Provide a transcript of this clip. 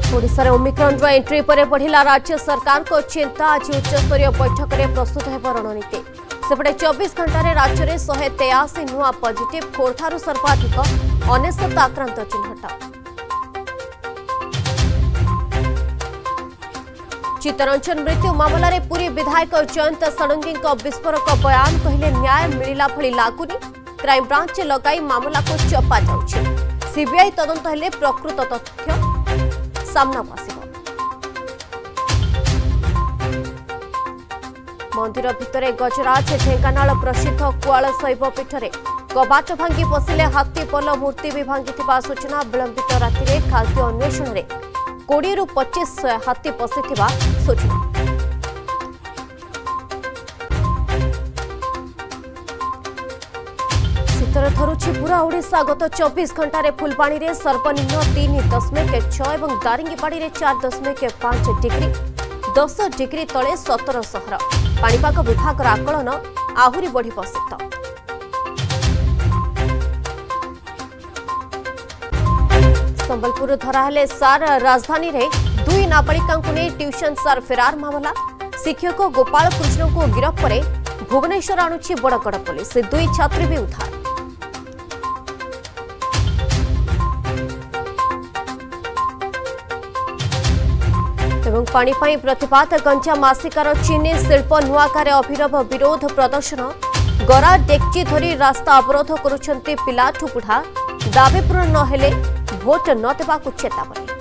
ओडिशा रे Omicron entry पर बढ़िला राज्य सरकार को चिंता। आज उच्चस्तरीय बैठक में प्रस्तुत है रणनीति। सेपटे 24 घंटे राज्य में 183 नुआ पॉजिटिव, खोर्धारू सर्वाधिक 99 आक्रांत चिन्हट। चित्तरंजन मृत्यु मामला रे पुरी विधायक जयंत षडंगी विस्फोरक बयान, कहले न्याय मिलिला भली लागुनी। क्राइमब्रांच लगाई मामला को चपा जाउछि। सीबीआई तदंत हेले प्रकृत तथ्य सामना आसिब। मंदिर भितरे गजराज। ढेंकानाल प्रसिद्ध कुआल शैव पीठरे कबाट भांगी पशिले हाथी पल, मूर्ति भी भांगी सूचना। विलंबित राति खाद्य अन्वेषण में 20 ରୁ 25 हाथी पशिथिबा सूचना। शीतर थरुछि पूरा ओडिशा। गत 24 घंटे फुलबाणी में सर्वनिम्न 3.6 और दारिंगीबाड़ी में 4.5 डिग्री, 10 डिग्री तले 17 सहर। पाणीपाग विभाग आकलन आहुरी बढ़ी शीत। संबलपुर धराहेले सार। राजधानी रे 2 नाबालिका ने ट्यूशन सार फेरार मामला। शिक्षक गोपाल कृष्ण को गिरफ्त पर भुवनेश्वर आणुछि बड़गड़ पुलिस। 2 छात्री भी उद्धार। एवं पानी पाई प्रतिवाद। गंजाम आसिकार चीनी शिल्प नुआगारे अभिनव विरोध प्रदर्शन। गरा डेक्ची धरी रास्ता अवरोध करुछंती पिलाठू बुढ़ा। दाबी पूर्ण न हेले भोट न देबाकू चेतावनी।